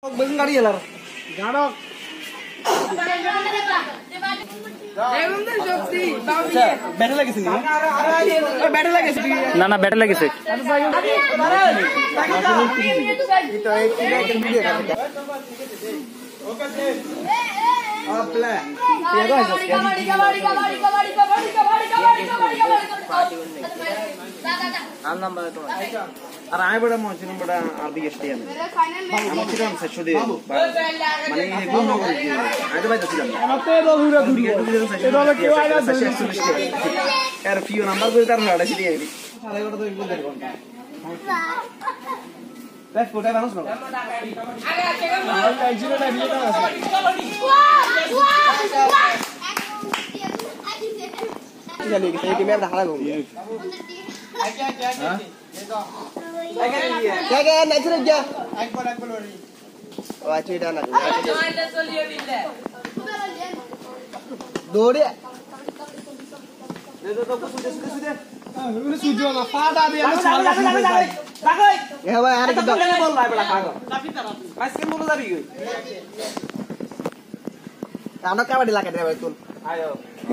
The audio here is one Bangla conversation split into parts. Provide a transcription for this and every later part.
Bưng गाड़ी है लर गाड़ो बैठे लगे सी बैठे लगे सी ना ना बैठे लगे सी আর আয় বড় মন ছিল বড় আর দিকে স্টেন আমার ছিল না সেশন দিয়ে মানে এই বন্ধ করে দিই আজ বাইতে ছিলাম আমাতে দূরে এটা কি আইনা সেশন স্টেন এর ফিও নাম্বার করে তার নাড়া ছিল এই সাড়ে 11 তো বলতে ঘন্টা দেখ কোটায় মানুষ না আগে আগে আর টেনশন না ভিডিওটা আছে জানি কি এই ক্যামেরা হারা গো क्या क्या नाच रहे क्या एक बार ओ अच्छा इधर ना दौड़े दे दो तो कुछ दे उन्हें सूझो ना फाटा भी है देखो ये भाई यार कितना बोल रहा है बड़ा खागो बस के बोल रही है आना क्या बड़ी लाके दे भाई तू आयो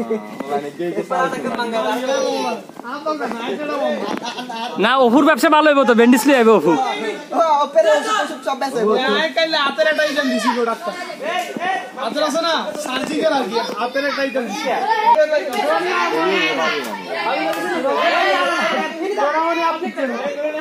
না অফুর ব্যবসা ভালো হইব তো ব্যান্ডেজ লই আইব অফু ওপরে সব ব্যবসা হইব আই কাইলে হাতের একটা আইটেম দিছি গো ডাক্তার হাতের আছে না সার্জিক্যাল আর কি হাতের একটা আইটেম দিছি দরাওনি আপনি কেন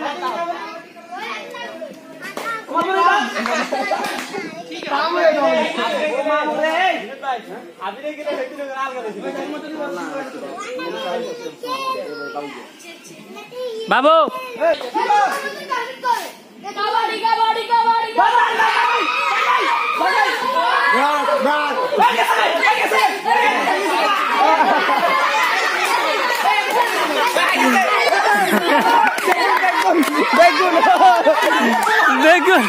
বাবু দেখুন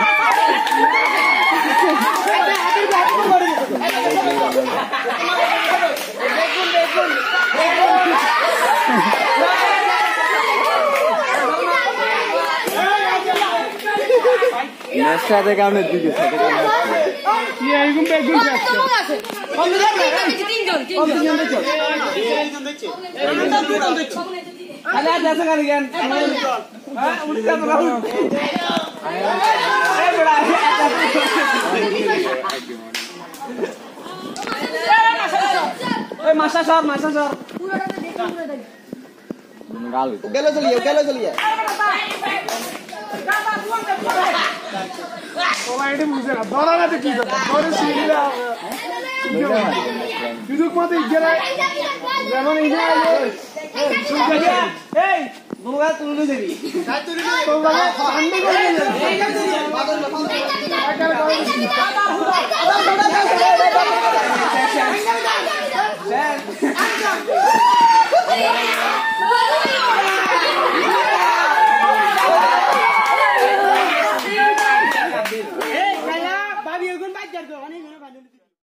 সাথে কারণে দিকে সাথে কারণে কি এরকম বেগুন যাচ্ছে তিনজন দেখছো আরে আজ গাড়ি গান হ্যাঁ উনি তো রাহুল এই বড়া ওই মাসা সর পুরোটা দেখি পুরো দেখি গাল গেলো চলিয়ে ও আইডি মুজে না দরানা তো কি কথা দরে সিরিলা সুযোগ মতে গেলে যেমন ইজে এই দুর্গা তুলে দিবি কাই তুলে দিবি তোমরা আন্ডি করে দিবি